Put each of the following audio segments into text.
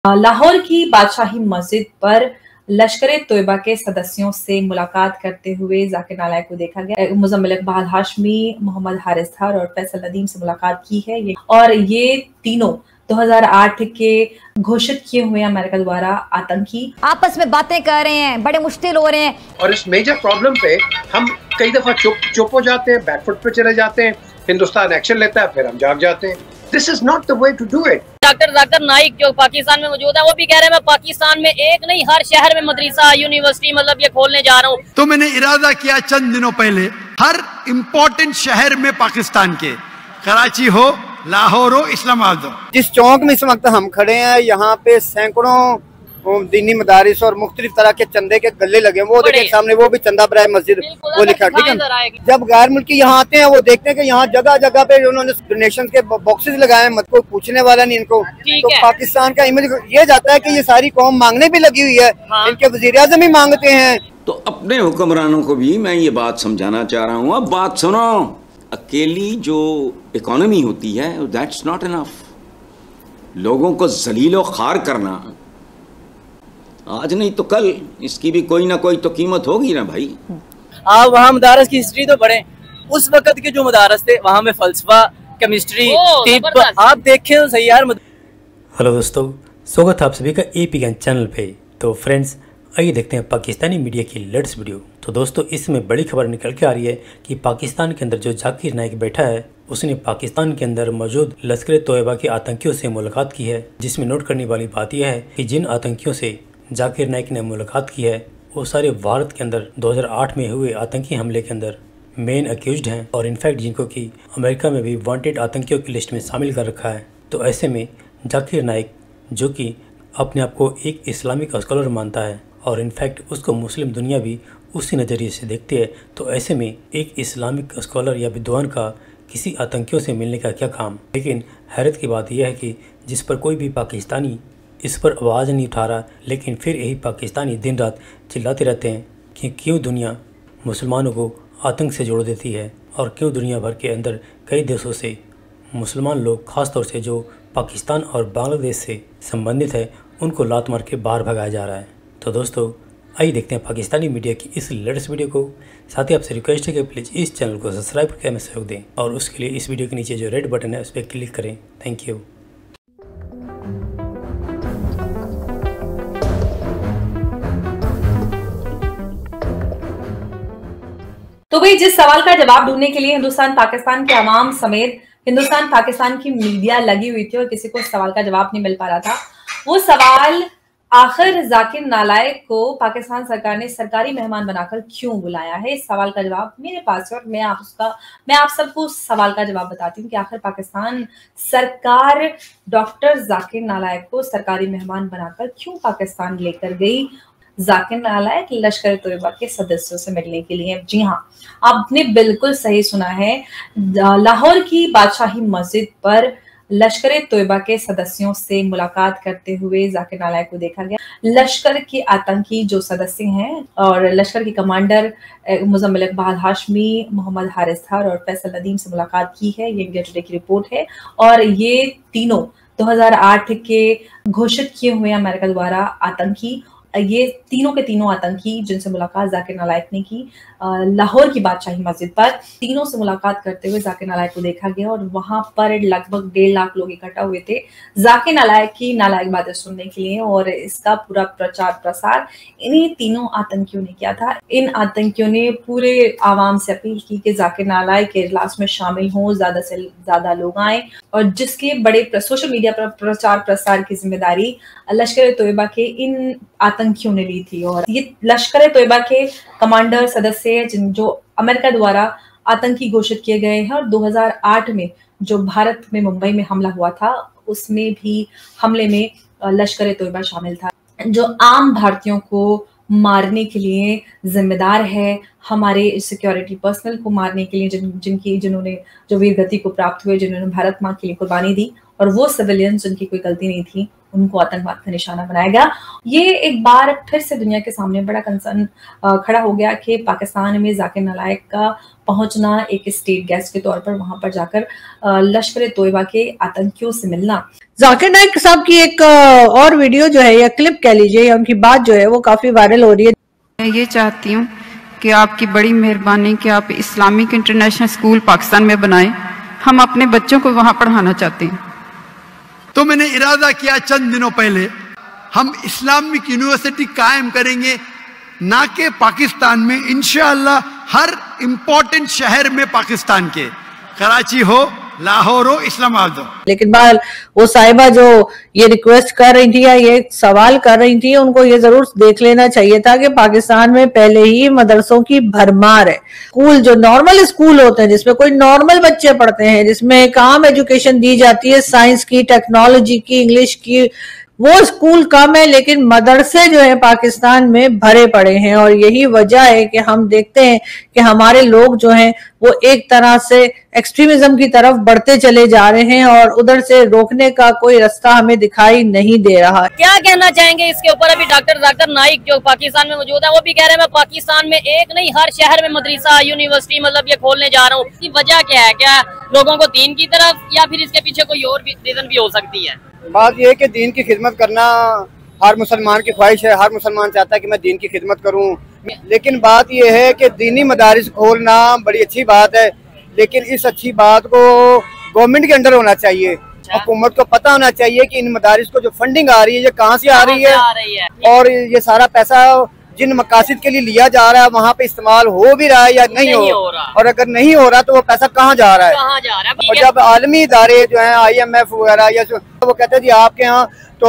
लाहौर की बादशाही मस्जिद पर लश्कर तोयबा के सदस्यों से मुलाकात करते हुए जाकिर नालायक को देखा गया। मुजम्मिल इकबाल हाशमी, मोहम्मद हारिस थार और फैसल नदीम से मुलाकात की है और ये तीनों 2008 के घोषित किए हुए अमेरिका द्वारा आतंकी आपस में बातें कर रहे हैं, बड़े मुश्किल हो रहे हैं और इस मेजर प्रॉब्लम पे हम कई दफा चुप हो जाते हैं, बैकफुट पे चले जाते हैं, हिंदुस्तान एक्शन लेता है, फिर हम जाग जाते हैं। This is not the way to do it. Doctor Zakir Naik जो पाकिस्तान में मौजूद है वो भी कह रहे हैं मैं पाकिस्तान में एक नहीं हर शहर में मदरसा यूनिवर्सिटी मतलब ये खोलने जा रहा हूँ। तो मैंने इरादा किया चंद दिनों पहले हर इम्पोर्टेंट शहर में पाकिस्तान के, कराची हो, लाहौर हो, इस्लामाबाद हो, जिस चौक में इस वक्त हम खड़े हैं यहाँ पे सैकड़ों दीनी मदारिस और मुख्तलिफ तरह के चंदे के गले लगे, वो देखिए सामने वो भी चंदा बराए मस्जिद वो लिखा, ठीक है। जब गैर मुल्की यहाँ आते हैं वो देखते हैं कि यहाँ जगह जगह पे उन्होंने डोनेशन के बॉक्सेस लगाए हैं, मत कोई पूछने वाला नहीं इनको। तो पाकिस्तान का इमेज ये जाता है कि ये सारी कौम मांगने भी लगी हुई है, इनके वजीर आज़म ही मांगते हैं। तो अपने हुक्मरानों को भी मैं ये बात समझाना चाह रहा हूँ, अब बात सुनो, अकेली जो इकोनॉमी होती है दैट्स नॉट इनफ। लोगों को जलीलो खार करना आज नहीं तो कल इसकी भी कोई ना कोई तो कीमत होगी ना भाई। आप वहाँ मदारस की हिस्ट्री तो पढ़ें, उस वक्त के जो मदारस थे वहाँ में फलसफा, केमिस्ट्री, तिब्ब आप देखें तो सही यार। हेलो दोस्तों, स्वागत है आप सभी का AP ज्ञान चैनल पे। तो फ्रेंड्स आइए देखते हैं पाकिस्तानी मीडिया की लेटेस्ट वीडियो। तो दोस्तों इसमें बड़ी खबर निकल के आ रही है कि पाकिस्तान के अंदर जो जाकिर नाइक बैठा है उसने पाकिस्तान के अंदर मौजूद लश्कर तोयबा के आतंकियों से मुलाकात की है। जिसमें नोट करने वाली बात यह है कि जिन आतंकियों से जाकिर नाइक ने मुलाकात की है वो सारे भारत के अंदर 2008 में हुए आतंकी हमले के अंदर मेन अक्यूज्ड हैं और इनफैक्ट जिनको कि अमेरिका में भी वांटेड आतंकियों की लिस्ट में शामिल कर रखा है। तो ऐसे में जाकिर नाइक जो कि अपने आप को एक इस्लामिक स्कॉलर मानता है और इनफैक्ट उसको मुस्लिम दुनिया भी उसी नज़रिए से देखती है, तो ऐसे में एक इस्लामिक स्कॉलर या विद्वान का किसी आतंकियों से मिलने का क्या काम। लेकिन हैरत की बात यह है कि जिस पर कोई भी पाकिस्तानी इस पर आवाज़ नहीं उठा रहा, लेकिन फिर यही पाकिस्तानी दिन रात चिल्लाते रहते हैं कि क्यों दुनिया मुसलमानों को आतंक से जोड़ देती है और क्यों दुनिया भर के अंदर कई देशों से मुसलमान लोग ख़ास तौर से जो पाकिस्तान और बांग्लादेश से संबंधित है उनको लात मार के बाहर भगाया जा रहा है। तो दोस्तों आइए देखते हैं पाकिस्तानी मीडिया की इस लेटेस्ट वीडियो को। साथ ही आपसे रिक्वेस्ट है कि प्लीज़ इस चैनल को सब्सक्राइब करके हमें सहयोग दें और उसके लिए इस वीडियो के नीचे जो रेड बटन है उस पर क्लिक करें। Thank you. तो भाई जिस सवाल का जवाब ढूंढने के लिए हिंदुस्तान पाकिस्तान के अवाम समेत हिंदुस्तान पाकिस्तान की मीडिया लगी हुई थी और किसी को सवाल का जवाब नहीं मिल पा रहा था, वो सवाल आखिर जाकिर नालायक को पाकिस्तान सरकार ने सरकारी मेहमान बनाकर क्यों बुलाया है, इस सवाल का जवाब मेरे पास है और मैं आप सबको उस सवाल का जवाब बताती हूँ कि आखिर पाकिस्तान सरकार डॉक्टर जाकिर नालायक को सरकारी मेहमान बनाकर क्यों पाकिस्तान लेकर गई। जाकिर नालायक लश्कर तोयबा के सदस्यों से मिलने के लिए। जी हाँ, आपने बिल्कुल सही सुना है। लाहौर की बादशाही मस्जिद पर लश्कर तोयबा के सदस्यों से मुलाकात करते हुए जाकिर नालायक को देखा गया। लश्कर के आतंकी जो सदस्य हैं और लश्कर के कमांडर मुजम्मिल इकबाल हाशमी, मोहम्मद हारिस थार और फैसल नदीम से मुलाकात की है। ये इंडिया टुडे की रिपोर्ट है और ये तीनों 2008 के घोषित किए हुए अमेरिका द्वारा आतंकी, ये तीनों के तीनों आतंकी जिनसे मुलाकात जाकिर नालायक ने की लाहौर की बादशाही मस्जिद पर, तीनों से मुलाकात करते हुए जाकिर नालायक को देखा गया और वहां पर लगभग 1.5 लाख लोग इकट्ठा हुए थे जाकिर नालायक की नालायक बातें सुनने के लिए। और इसका पूरा प्रचार प्रसार इन्हीं तीनों आतंकियों ने किया था। इन आतंकियों ने पूरे आवाम से अपील की कि जाकिर नालायक के इजलास में शामिल हों, ज्यादा से ज्यादा लोग आए और जिसके बड़े सोशल मीडिया पर प्रचार प्रसार की जिम्मेदारी लश्कर तोयबा के इन आतंकियों ने ली थी। और ये लश्कर तोयबा के कमांडर सदस्य जो अमेरिका द्वारा आतंकी घोषित किए गए हैं और 2008 में जो भारत में मुंबई में हमला हुआ था उसमें भी हमले में लश्कर तोयबा शामिल था, जो आम भारतीयों को मारने के लिए जिम्मेदार है, हमारे सिक्योरिटी पर्सनल को मारने के लिए जिन्होंने जो वीर गति को प्राप्त हुए, जिन्होंने भारत माँ के लिए कुर्बानी दी और वो सिविलियंस जिनकी कोई गलती नहीं थी उनको आतंकवाद का निशाना बनाया गया। ये एक बार फिर से दुनिया के सामने बड़ा कंसर्न खड़ा हो गया कि पाकिस्तान में जाकिर नालायक का पहुंचना एक स्टेट गेस्ट के तौर पर वहां पर जाकर लश्कर तोयबा के आतंकियों से मिलना। जाकिर नाइक साहब की एक और वीडियो जो है या क्लिप कह लीजिए या उनकी बात जो है वो काफी वायरल हो रही है। मैं ये चाहती हूँ कि आपकी बड़ी मेहरबानी कि आप इस्लामिक इंटरनेशनल स्कूल पाकिस्तान में बनाएं। हम अपने बच्चों को वहां पढ़ाना चाहते हैं। तो मैंने इरादा किया चंद दिनों पहले हम इस्लामिक यूनिवर्सिटी कायम करेंगे, ना कि पाकिस्तान में, इंशाअल्लाह हर इंपॉर्टेंट शहर में पाकिस्तान के, कराची हो, लाहौर हो, इस्लामाबाद हो। लेकिन बाल वो साहिबा जो ये रिक्वेस्ट कर रही थी या ये सवाल कर रही थी, उनको ये जरूर देख लेना चाहिए था कि पाकिस्तान में पहले ही मदरसों की भरमार है। स्कूल जो नॉर्मल स्कूल होते हैं जिसमें कोई नॉर्मल बच्चे पढ़ते हैं, जिसमें एक आम एजुकेशन दी जाती है, साइंस की, टेक्नोलॉजी की, इंग्लिश की, वो स्कूल कम है, लेकिन मदरसे जो है पाकिस्तान में भरे पड़े हैं। और यही वजह है कि हम देखते हैं कि हमारे लोग जो हैं वो एक तरह से एक्सट्रीमिज्म की तरफ बढ़ते चले जा रहे हैं और उधर से रोकने का कोई रास्ता हमें दिखाई नहीं दे रहा। क्या कहना चाहेंगे इसके ऊपर? अभी डॉक्टर जाकिर नाइक जो पाकिस्तान में मौजूद है वो भी कह रहे हैं मैं पाकिस्तान में एक नहीं हर शहर में मदरसा, यूनिवर्सिटी मतलब ये खोलने जा रहा हूँ। इसकी वजह क्या है? क्या लोगों को दीन की तरफ, या फिर इसके पीछे कोई और भी रीजन भी हो सकती है? बात यह है कि दीन की खिदमत करना हर मुसलमान की ख्वाहिश है। हर मुसलमान चाहता है कि मैं दीन की खिदमत करूं, लेकिन बात यह है कि दीनी मदारिस खोलना बड़ी अच्छी बात है, लेकिन इस अच्छी बात को गवर्नमेंट के अंडर होना चाहिए। हुकूमत को पता होना चाहिए कि इन मदारिस को जो फंडिंग आ रही है ये कहाँ से आ रही है और ये सारा पैसा जिन मकासद के लिए लिया जा रहा है वहाँ पे इस्तेमाल हो भी रहा है या नहीं हो रहा, और अगर नहीं हो रहा तो वो पैसा कहाँ जा रहा है। और जब आलमी इदारे जो है IMF वगैरह या वो कहते हैं जी आपके यहाँ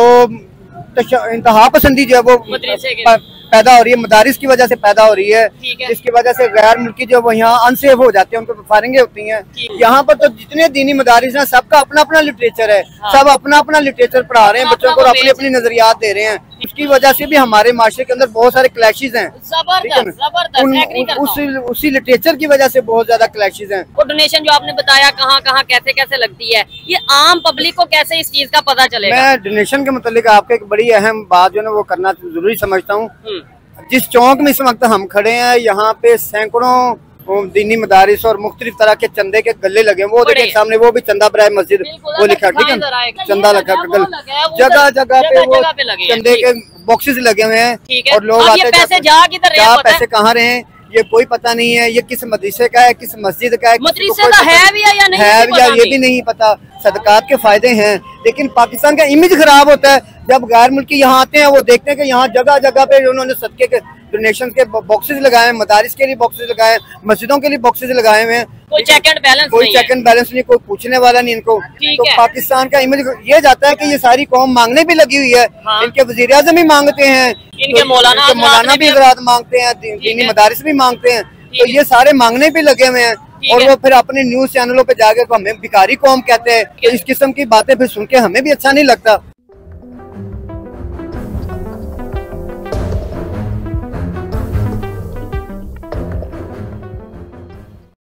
तो इंतहा पसंदी जो है वो पैदा हो रही है, मदारिस की वजह से पैदा हो रही है, जिसकी वजह से गैर मुल्की जो वो यहाँ अनसेफ हो जाते हैं, उनको फायरिंगें होती हैं। यहाँ पर तो जितने दीनी मदारिस हैं सबका अपना अपना लिटरेचर है, सब अपना अपना लिटरेचर पढ़ा रहे हैं बच्चों को, अपनी अपनी नजरियात दे रहे हैं। उसकी वजह से भी हमारे माशरे के अंदर बहुत सारे क्लैशेस हैं, उसी लिटरेचर की वजह से बहुत ज्यादा क्लैशेस हैं। डोनेशन जो आपने बताया कहाँ कहाँ कैसे कैसे लगती है, ये आम पब्लिक को कैसे इस चीज का पता चलेगा? मैं डोनेशन के मुतालिक आपको एक बड़ी अहम बात जो है वो करना जरूरी समझता हूँ। जिस चौक में इस वक्त हम खड़े हैं यहाँ पे सैकड़ों दीनी मदारिस और मुख्तलिफ तरह के चंदे के गले लगे, वो देखिए सामने वो भी चंदा बराए मस्जिद वो लिखा, ठीक है, चंदा लगा, जगह जगह पे वो चंदे के बॉक्सेस लगे हुए हैं और लोग आते पैसे कहाँ रहे हैं ये कोई पता नहीं है, ये किस मदरसे का है, किस मस्जिद का है, ये भी नहीं पता। सदकात के फायदे हैं, लेकिन पाकिस्तान का इमेज खराब होता है जब गैर मुल्की यहाँ आते हैं, वो देखते हैं कि यहाँ जगह जगह पे उन्होंने सदके के डोनेशन के बॉक्सेस लगाए हैं, मदारिस के लिए बॉक्सेस लगाए हैं, मस्जिदों के लिए बॉक्सेस लगाए हुए हैं। कोई चेक एंड बैलेंस नहीं, कोई पूछने वाला नहीं इनको। तो पाकिस्तान का इमेज ये जाता है कि ये सारी कौम मांगने भी लगी हुई है, इनके वजीर आज़म भी मांगते हैं, इनके मौलाना भी हज़रात मांगते हैं, दीनी मदारिस भी मांगते हैं, तो ये सारे मांगने भी लगे हुए हैं। और वो फिर अपने न्यूज चैनलों पे जाके हमें भिखारी कौम कहते हैं। इस किस्म की बातें फिर सुन के हमें भी अच्छा नहीं लगता।